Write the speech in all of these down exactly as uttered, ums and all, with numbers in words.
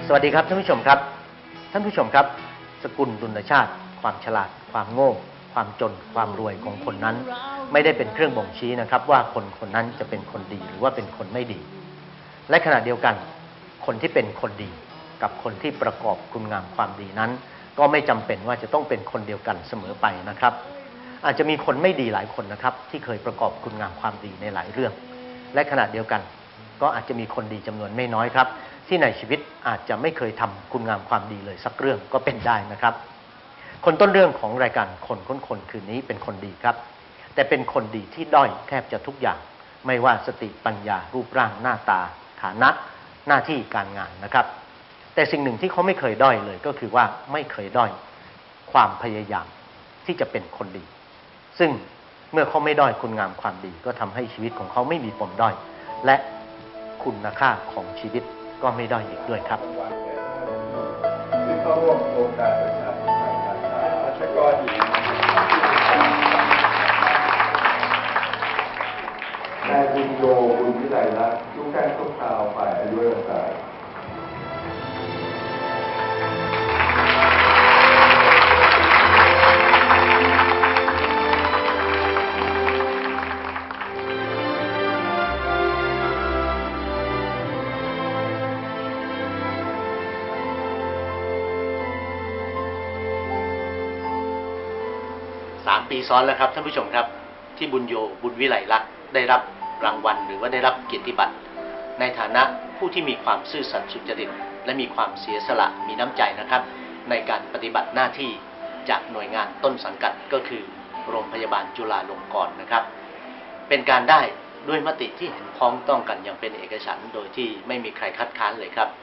สวัสดีครับท่านผู้ชมครับท่านผู้ชมครับสกุลดุลชาติความฉลาดความโง่ความจนความรวยของคนนั้นไม่ได้เป็นเครื่องบ่งชี้นะครับว่าคนคนนั้นจะเป็นคนดีหรือว่าเป็นคนไม่ดีและขณะเดียวกันคนที่เป็นคนดีกับคนที่ประกอบคุณงามความดีนั้นก็ไม่จำเป็นว่าจะต้องเป็นคนเดียวกันเสมอไปนะครับอาจจะมีคนไม่ดีหลายคนนะครับที่เคยประกอบคุณงามความดีในหลายเรื่องและขณะเดียวกันก็อาจจะมีคนดีจำนวนไม่น้อยครับที่ในชีวิตอาจจะไม่เคยทำคุณงามความดีเลยสักเรื่องก็เป็นได้นะครับคนต้นเรื่องของรายการคนค้นคนคืนนี้เป็นคนดีครับแต่เป็นคนดีที่ด้อยแทบจะทุกอย่างไม่ว่าสติปัญญารูปร่างหน้าตาฐานะหน้าที่การงานนะครับแต่สิ่งหนึ่งที่เขาไม่เคยด้อยเลยก็คือว่าไม่เคยด้อยความพยายามที่จะเป็นคนดีซึ่งเมื่อเขาไม่ด้อยคุณงามความดีก็ทำให้ชีวิตของเขาไม่มีปมด้อยและคุณค่าของชีวิตก็ไม่ด้อยอีกด้วยครับที่เข้าร่วมโครงการประชาสัมพันธ์การค้ารัชกรหญิงนายบุญโยบุญวิไลลักษณ์ลูกการทุกข่าวฝ่ายอายุรศาสตร์สามปีซ้อนแล้วครับท่านผู้ชมครับที่บุญโยบุญวิไลลักษณ์ได้รับรางวัลหรือว่าได้รับเกียรติบัตรในฐานะผู้ที่มีความซื่อสัตย์สุจริตและมีความเสียสละมีน้ำใจนะครับในการปฏิบัติหน้าที่จากหน่วยงานต้นสังกัดก็คือโรงพยาบาลจุฬาลงกรณ์นะครับเป็นการได้ด้วยมติที่เห็นพ้องต้องกันอย่างเป็นเอกฉันท์โดยที่ไม่มีใครคัดค้านเลยครับ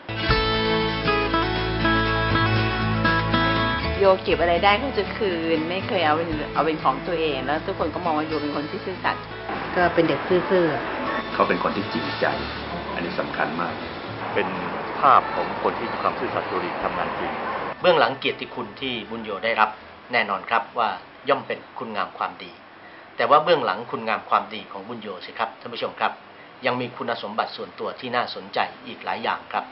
โยเก็บอะไรได้ก็จะคืนไม่เคยเอาเป็นเอาเป็นของตัวเองแล้วทุกคนก็มองว่าโยเป็นคนที่ซื่อสัตย์ก็เป็นเด็กซื่อๆเขาเป็นคนที่จริงใจอันนี้สำคัญมากเป็นภาพของคนที่มีความซื่อสัตย์สุจริตทำงานจริงเบื้องหลังเกียรติคุณที่บุญโยได้รับแน่นอนครับว่าย่อมเป็นคุณงามความดีแต่ว่าเบื้องหลังคุณงามความดีของบุญโยสิครับท่านผู้ชมครับยังมีคุณสมบัติส่วนตัวที่น่าสนใจอีกหลายอย่างครับ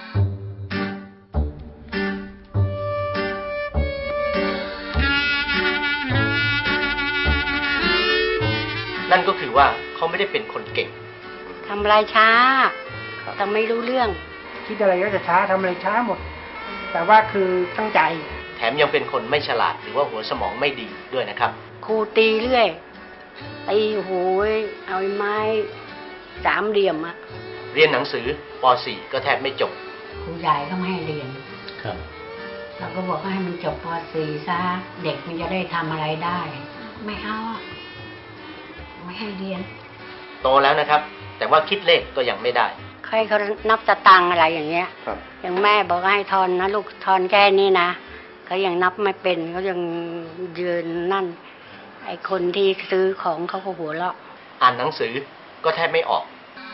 นั่นก็คือว่าเขาไม่ได้เป็นคนเก่งทำอะไรช้าทำไม่รู้เรื่องคิดอะไรก็จะช้าทำอะไรช้าหมดแต่ว่าคือตั้งใจแถมยังเป็นคนไม่ฉลาดหรือว่าหัวสมองไม่ดีด้วยนะครับครูตีเรื่อยตีโหยเอาไม้สามเหลี่ยมอะเรียนหนังสือป .สี่ ก็แทบไม่จบครูใหญ่ก็ไม่ให้เรียนครับเราก็บอกว่าให้มันจบป .สี่ ซะเด็กมันจะได้ทำอะไรได้ไม่เอาไม่ให้เรียนโตแล้วนะครับแต่ว่าคิดเลขก็ยังไม่ได้ใครเขานับสตังค์อะไรอย่างเงี้ยอย่างแม่บอกให้ทอนนะลูกทอนแค่นี้นะเขายังนับไม่เป็นเขายังยืนนั่นไอ้คนที่ซื้อของเขาก็หัวเราะอ่านหนังสือก็แทบไม่ออก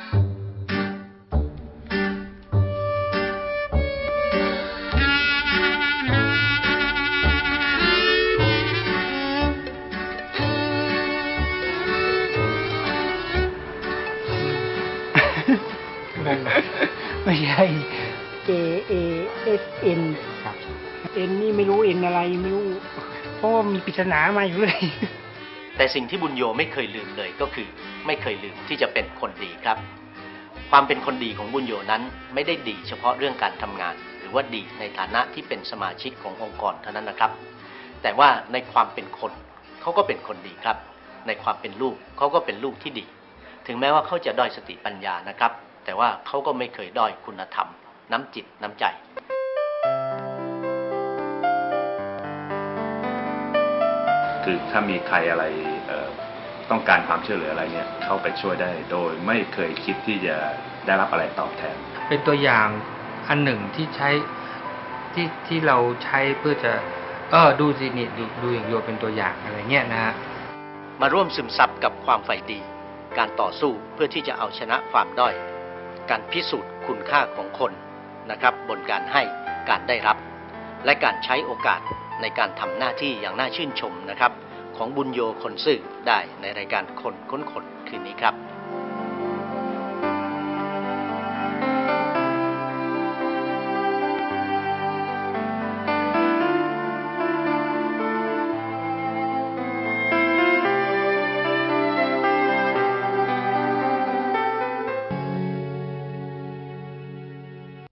ไม่ใช่ J A S N ครับ N นี่ไม่รู้ N อะไรไม่รู้เพราะว่ามีปริศนามาอยู่เลยแต่สิ่งที่บุญโยไม่เคยลืมเลยก็คือไม่เคยลืมที่จะเป็นคนดีครับความเป็นคนดีของบุญโยนั้นไม่ได้ดีเฉพาะเรื่องการทำงานหรือว่าดีในฐานะที่เป็นสมาชิกขององค์กรเท่านั้นนะครับแต่ว่าในความเป็นคนเขาก็เป็นคนดีครับในความเป็นลูกเขาก็เป็นลูกที่ดีถึงแม้ว่าเขาจะด้อยสติปัญญานะครับแต่ว่าเขาก็ไม่เคยด้อยคุณธรรมน้ำจิตน้ำใจคือถ้ามีใครอะไรต้องการความช่วยเหลืออะไรเนี่ยเข้าไปช่วยได้โดยไม่เคยคิดที่จะได้รับอะไรตอบแทนเป็นตัวอย่างอันหนึ่งที่ใช้ที่ที่เราใช้เพื่อจะเออดูสินี่ดูดูอย่างโยเป็นตัวอย่างอะไรเงี้ยนะฮะมาร่วมซึมซับกับความใฝ่ดีการต่อสู้เพื่อที่จะเอาชนะความด้อยการพิสูจน์คุณค่าของคนนะครับบนการให้การได้รับและการใช้โอกาสในการทำหน้าที่อย่างน่าชื่นชมนะครับของบุญโยคนซื่อได้ในรายการคนค้นคนคืนนี้ครับ